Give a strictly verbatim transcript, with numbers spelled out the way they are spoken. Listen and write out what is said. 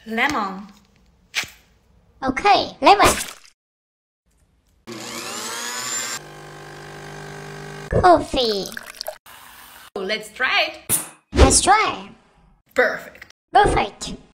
Lemon. Okay, lemon. Coffee. Let's try it. Let's try. Perfect. Perfect.